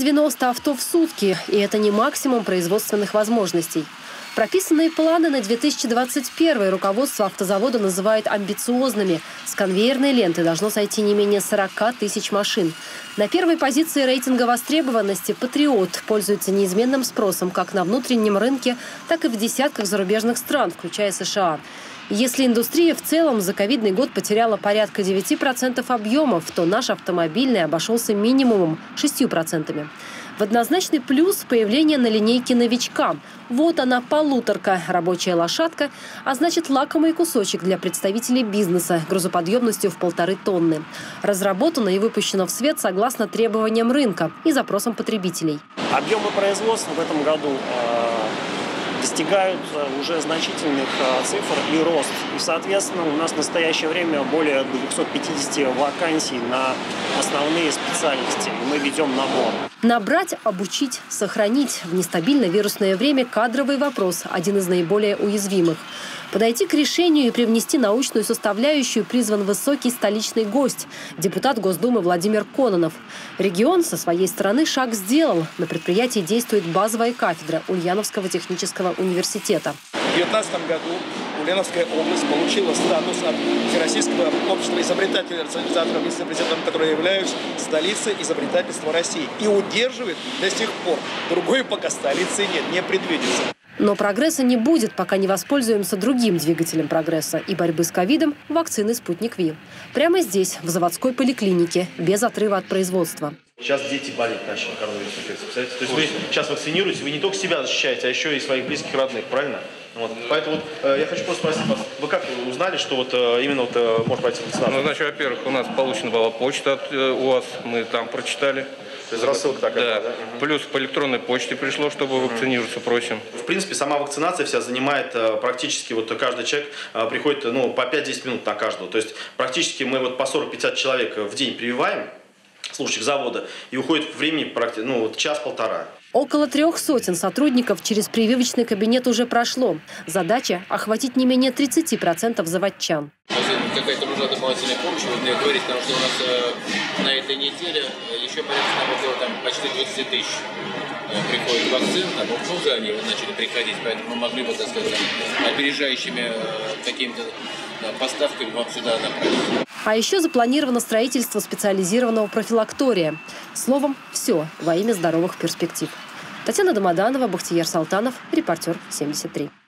190 авто в сутки, и это не максимум производственных возможностей. Прописанные планы на 2021 руководство автозавода называет амбициозными. С конвейерной ленты должно сойти не менее 40 тысяч машин. На первой позиции рейтинга востребованности «Патриот» пользуется неизменным спросом как на внутреннем рынке, так и в десятках зарубежных стран, включая США. Если индустрия в целом за ковидный год потеряла порядка 9% объемов, то наш автомобильный обошелся минимумом 6%. В однозначный плюс появление на линейке новичка. Вот она, полуторка, рабочая лошадка, а значит лакомый кусочек для представителей бизнеса грузоподъемностью в 1,5 тонны. Разработано и выпущено в свет согласно требованиям рынка и запросам потребителей. Объемы производства в этом году достигают уже значительных цифр и рост. И, соответственно, у нас в настоящее время более 250 вакансий на основные специальности. И мы ведем набор. Набрать, обучить, сохранить. В нестабильное вирусное время кадровый вопрос – один из наиболее уязвимых. Подойти к решению и привнести научную составляющую призван высокий столичный гость – депутат Госдумы Владимир Кононов. Регион со своей стороны шаг сделал. На предприятии действует базовая кафедра Ульяновского технического университета. В 2019 году Ульяновская область получила статус от Всероссийского общества изобретателей и рационализаторов, вице-президентом, которой я являюсь, столицей изобретательства России. И удерживает до сих пор. Другой пока столицы нет, не предвидится. Но прогресса не будет, пока не воспользуемся другим двигателем прогресса и борьбы с ковидом – вакциной «Спутник Ви». Прямо здесь, в заводской поликлинике, без отрыва от производства. Сейчас дети болеть начали коронавирусной инфекцией. То есть вы сейчас вакцинируете, вы не только себя защищаете, а еще и своих близких, родных, правильно? Вот. Поэтому я хочу просто спросить вас, вы как узнали, что именно может пройти вакцинацию? Ну, значит, во-первых, у нас получена была почта от УАЗ, мы там прочитали. То есть рассылка такая, да? Плюс по электронной почте пришло, чтобы вакцинироваться, просим. В принципе, сама вакцинация вся занимает практически, каждый человек приходит по 5-10 минут на каждого. То есть практически мы по 40-50 человек в день прививаем, служащих завода, и уходит времени час-полтора. Около 300 сотрудников через прививочный кабинет уже прошло. Задача – охватить не менее 30% заводчан. Какая-то нужна дополнительная помощь, вы мне говорите, потому что у нас на этой неделе еще порядка почти 20 тысяч приходит вакцин, уже они начали приходить, поэтому мы могли бы, так сказать, опережающими какими-то поставками вам сюда направить. А еще запланировано строительство специализированного профилактория. Словом, все во имя здоровых перспектив. Татьяна Домоданова, Бахтияр Салтанов, Репортер 73.